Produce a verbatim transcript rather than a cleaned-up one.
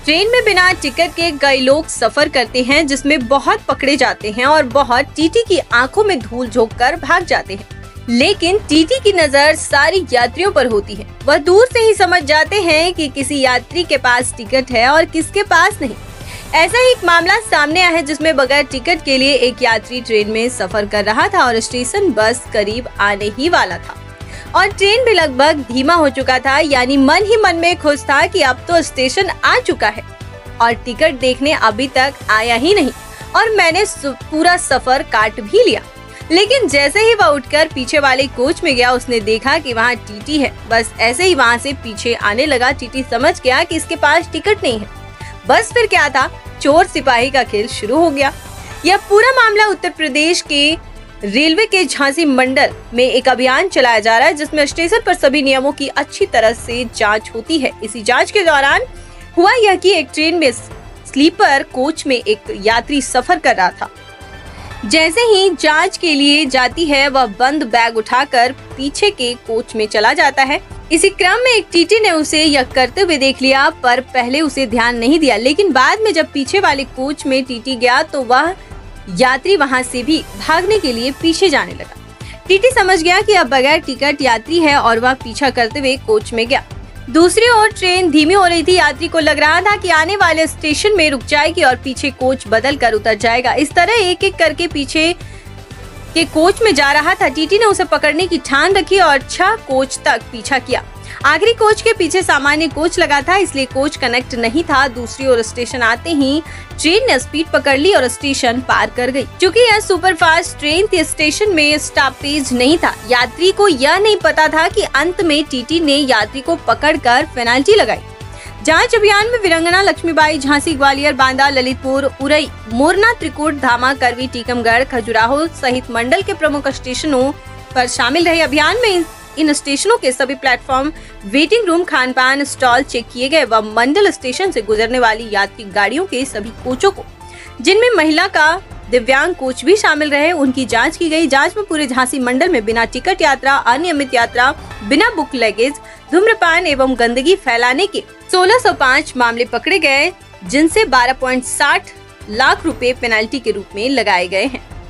Train में बिना ticket के कई लोग सफर करते हैं, जिसमें बहुत पकड़े जाते हैं और बहुत टीटी की आंखों में धूल झोंक कर भाग जाते हैं। लेकिन टीटी की नजर सारी यात्रियों पर होती है। वह दूर से ही समझ जाते हैं कि किसी यात्री के पास टिकट है और किसके पास नहीं। ऐसा ही एक मामला सामने आया है, जिसमें बगैर टिकट के लिए एक यात्री ट्रेन में सफर कर रहा था और स्टेशन बस करीब आने ही वाला था और ट्रेन भी लगभग धीमा हो चुका था। यानी मन ही मन में खुश था कि अब तो स्टेशन आ चुका है और टिकट देखने अभी तक आया ही नहीं और मैंने पूरा सफर काट भी लिया। लेकिन जैसे ही वह उठकर पीछे वाले कोच में गया, उसने देखा कि वहाँ टीटी है। बस ऐसे ही वहाँ से पीछे आने लगा। टीटी समझ गया कि इसके पास टिकट नहीं है। बस फिर क्या था, चोर सिपाही का खेल शुरू हो गया। यह पूरा मामला उत्तर प्रदेश के रेलवे के झांसी मंडल में एक अभियान चलाया जा रहा है, जिसमें स्टेशन पर सभी नियमों की अच्छी तरह से जांच होती है। इसी जांच के दौरान हुआ यह कि एक ट्रेन में स्लीपर कोच में एक यात्री सफर कर रहा था। जैसे ही जांच के लिए जाती है, वह बंद बैग उठाकर पीछे के कोच में चला जाता है। इसी क्रम में एक टीटी ने उसे यह करते हुए देख लिया, पर पहले उसे ध्यान नहीं दिया। लेकिन बाद में जब पीछे वाले कोच में टीटी गया तो वह यात्री वहां से भी भागने के लिए पीछे जाने लगा। टीटी समझ गया कि अब बगैर टिकट यात्री है और वह पीछा करते हुए कोच में गया। दूसरी ओर ट्रेन धीमी हो रही थी। यात्री को लग रहा था कि आने वाले स्टेशन में रुक जाएगी और पीछे कोच बदल कर उतर जाएगा। इस तरह एक एक करके पीछे के कोच में जा रहा था। टीटी ने उसे पकड़ने की ठान रखी और छह कोच तक पीछा किया। आखिरी कोच के पीछे सामान्य कोच लगा था, इसलिए कोच कनेक्ट नहीं था। दूसरी ओर स्टेशन आते ही ट्रेन ने स्पीड पकड़ ली और स्टेशन पार कर गई। क्योंकि यह सुपरफास्ट ट्रेन थी, स्टेशन में स्टॉपेज नहीं था। यात्री को यह नहीं पता था कि अंत में टीटी ने यात्री को पकड़कर पेनाल्टी लगाई। जांच अभियान में वीरांगना, लक्ष्मीबाई, झांसी, ग्वालियर, बांदा, ललितपुर, उरई, मोरना, त्रिकुट, धामा, करवी, टीकमगढ़, खजुराहो सहित मंडल के प्रमुख स्टेशनों पर शामिल रहे। अभियान में इन स्टेशनों के सभी प्लेटफॉर्म, वेटिंग रूम, खान पान स्टॉल चेक किए गए व मंडल स्टेशन से गुजरने वाली यात्री गाड़ियों के सभी कोचों को, जिनमें महिला का दिव्यांग कोच भी शामिल रहे, उनकी जांच की गई। जांच में पूरे झांसी मंडल में बिना टिकट यात्रा, अनियमित यात्रा, बिना बुक लगेज, धूम्रपान एवं गंदगी फैलाने के सोलह सौ पाँच मामले पकड़े गए, जिनसे बारह पॉइंट साठ लाख रुपए पेनाल्टी के रूप में लगाए गए हैं।